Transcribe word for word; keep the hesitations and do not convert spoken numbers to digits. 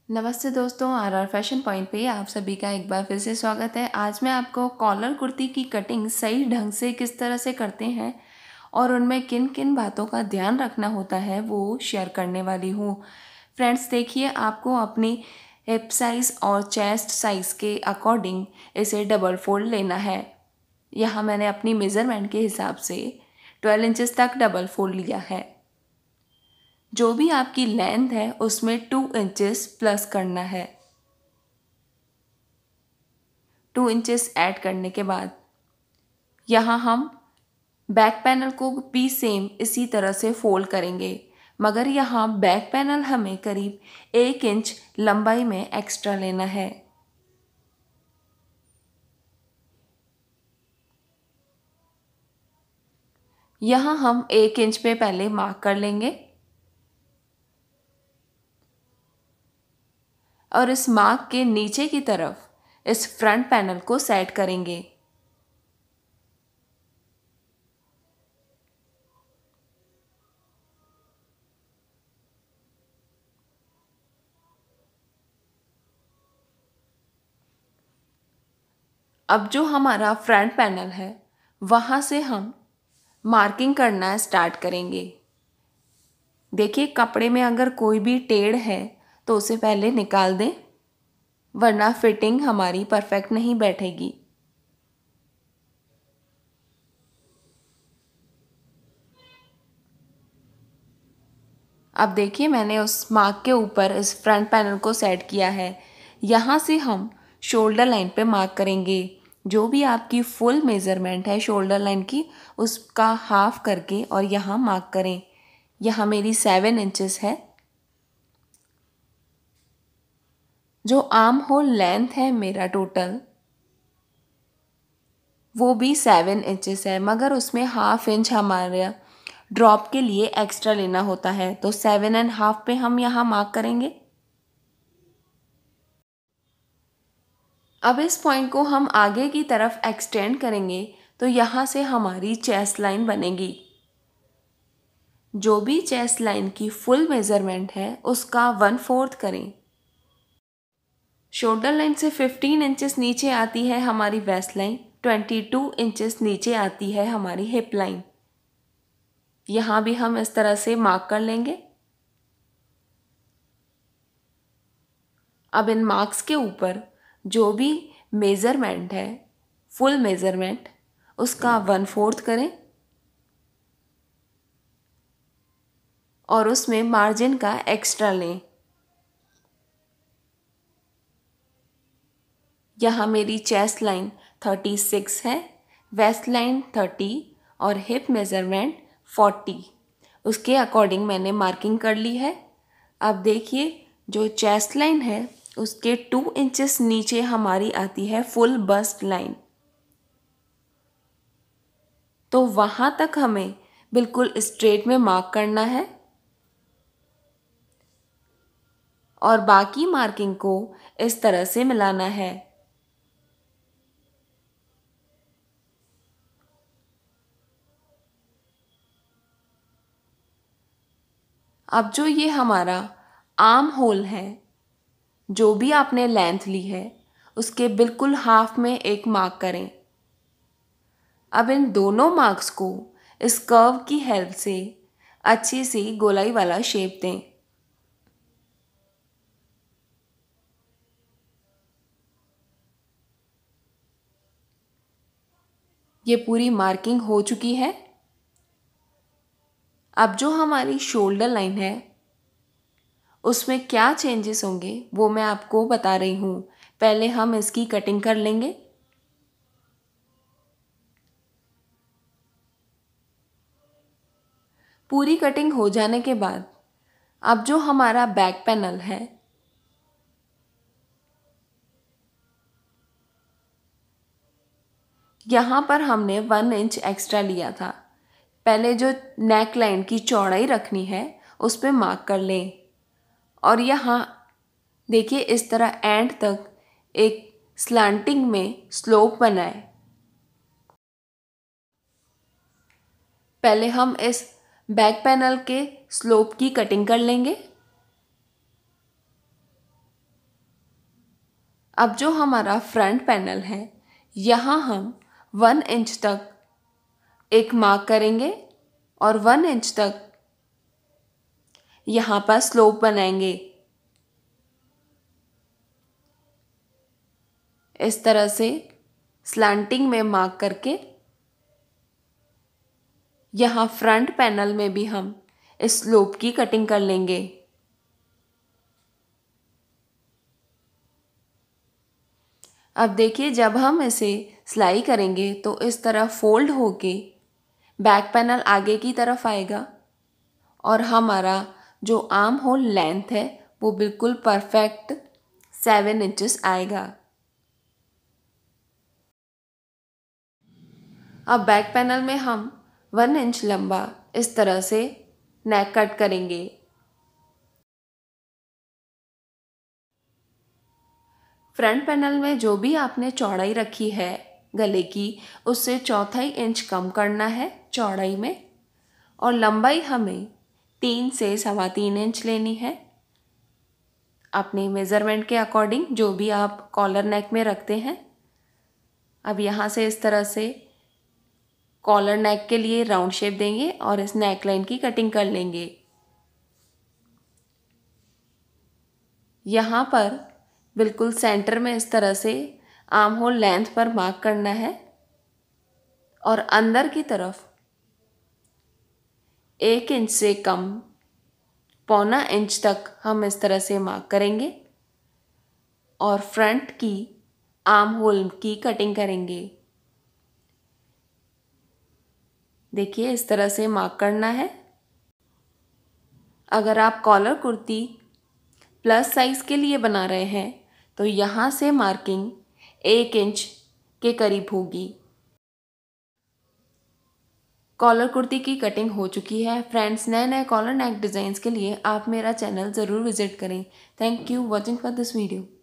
नमस्ते दोस्तों, are are fashion point पे आप सभी का एक बार फिर से स्वागत है। आज मैं आपको कॉलर कुर्ती की कटिंग सही ढंग से किस तरह से करते हैं और उनमें किन किन बातों का ध्यान रखना होता है वो शेयर करने वाली हूँ। फ्रेंड्स देखिए, आपको अपनी हिप साइज़ और चेस्ट साइज़ के अकॉर्डिंग इसे डबल फोल्ड लेना है। यहाँ मैंने अपनी मेज़रमेंट के हिसाब से ट्वेल्व इंचज़ तक डबल फोल्ड लिया है। जो भी आपकी लेंथ है उसमें टू इंचेस प्लस करना है। टू इंचेस ऐड करने के बाद यहाँ हम बैक पैनल को भी सेम इसी तरह से फोल्ड करेंगे, मगर यहाँ बैक पैनल हमें करीब एक इंच लंबाई में एक्स्ट्रा लेना है। यहाँ हम एक इंच पे पहले मार्क कर लेंगे और इस मार्क के नीचे की तरफ इस फ्रंट पैनल को सेट करेंगे। अब जो हमारा फ्रंट पैनल है वहाँ से हम मार्किंग करना स्टार्ट करेंगे। देखिए, कपड़े में अगर कोई भी टेढ़ है तो उसे पहले निकाल दें, वरना फिटिंग हमारी परफेक्ट नहीं बैठेगी। अब देखिए, मैंने उस मार्क के ऊपर इस फ्रंट पैनल को सेट किया है। यहाँ से हम शोल्डर लाइन पे मार्क करेंगे। जो भी आपकी फुल मेज़रमेंट है शोल्डर लाइन की, उसका हाफ करके और यहाँ मार्क करें। यहाँ मेरी सेवन इंचेस है। जो आर्म होल लेंथ है मेरा टोटल, वो भी सेवन इंचेस है, मगर उसमें हाफ इंच हमारे ड्रॉप के लिए एक्स्ट्रा लेना होता है, तो सेवन एंड हाफ पे हम यहाँ मार्क करेंगे। अब इस पॉइंट को हम आगे की तरफ एक्सटेंड करेंगे तो यहाँ से हमारी चेस्ट लाइन बनेगी। जो भी चेस्ट लाइन की फुल मेज़रमेंट है उसका वन फोर्थ करें। शोल्डर लाइन से फिफ्टीन इंचेस नीचे आती है हमारी waist line, twenty two inches नीचे आती है हमारी हिप लाइन। यहाँ भी हम इस तरह से मार्क कर लेंगे। अब इन मार्क्स के ऊपर जो भी मेज़रमेंट है फुल मेज़रमेंट, उसका वन फोर्थ करें और उसमें मार्जिन का एक्स्ट्रा लें। यहाँ मेरी चेस्ट लाइन थर्टी सिक्स है, वेस्ट लाइन थर्टी और हिप मेज़रमेंट फोर्टी। उसके अकॉर्डिंग मैंने मार्किंग कर ली है। अब देखिए, जो चेस्ट लाइन है उसके टू इंचेस नीचे हमारी आती है फुल बस्ट लाइन, तो वहाँ तक हमें बिल्कुल स्ट्रेट में मार्क करना है और बाकी मार्किंग को इस तरह से मिलाना है। अब जो ये हमारा आर्म होल है, जो भी आपने लेंथ ली है उसके बिल्कुल हाफ में एक मार्क करें। अब इन दोनों मार्क्स को इस कर्व की हेल्प से अच्छी सी गोलाई वाला शेप दें। ये पूरी मार्किंग हो चुकी है। अब जो हमारी शोल्डर लाइन है उसमें क्या चेंजेस होंगे वो मैं आपको बता रही हूँ। पहले हम इसकी कटिंग कर लेंगे। पूरी कटिंग हो जाने के बाद अब जो हमारा बैक पैनल है यहाँ पर हमने वन इंच एक्स्ट्रा लिया था। पहले जो नेक लाइन की चौड़ाई रखनी है उस पर मार्क कर लें और यहाँ देखिए, इस तरह एंड तक एक स्लांटिंग में स्लोप बनाए। पहले हम इस बैक पैनल के स्लोप की कटिंग कर लेंगे। अब जो हमारा फ्रंट पैनल है, यहाँ हम वन इंच तक एक मार्क करेंगे और वन इंच तक यहाँ पर स्लोप बनाएंगे। इस तरह से स्लैंटिंग में मार्क करके यहाँ फ्रंट पैनल में भी हम इस स्लोप की कटिंग कर लेंगे। अब देखिए, जब हम इसे सिलाई करेंगे तो इस तरह फोल्ड होके बैक पैनल आगे की तरफ आएगा और हमारा जो आर्म होल लेंथ है वो बिल्कुल परफेक्ट सेवन इंचेस आएगा। अब बैक पैनल में हम वन इंच लंबा इस तरह से नेक कट करेंगे। फ्रंट पैनल में जो भी आपने चौड़ाई रखी है गले की, उससे चौथाई इंच कम करना है चौड़ाई में, और लंबाई हमें तीन से सवा तीन इंच लेनी है अपने मेज़रमेंट के अकॉर्डिंग, जो भी आप कॉलर नेक में रखते हैं। अब यहाँ से इस तरह से कॉलर नेक के लिए राउंड शेप देंगे और इस नेक लाइन की कटिंग कर लेंगे। यहाँ पर बिल्कुल सेंटर में इस तरह से आर्म होल लेंथ पर मार्क करना है और अंदर की तरफ एक इंच से कम पौना इंच तक हम इस तरह से मार्क करेंगे और फ्रंट की आर्म होल की कटिंग करेंगे। देखिए, इस तरह से मार्क करना है। अगर आप कॉलर कुर्ती प्लस साइज के लिए बना रहे हैं तो यहाँ से मार्किंग एक इंच के करीब होगी। कॉलर कुर्ती की कटिंग हो चुकी है। फ्रेंड्स, नए नए कॉलर नेक डिज़ाइंस के लिए आप मेरा चैनल ज़रूर विज़िट करें। Thank you watching for this video.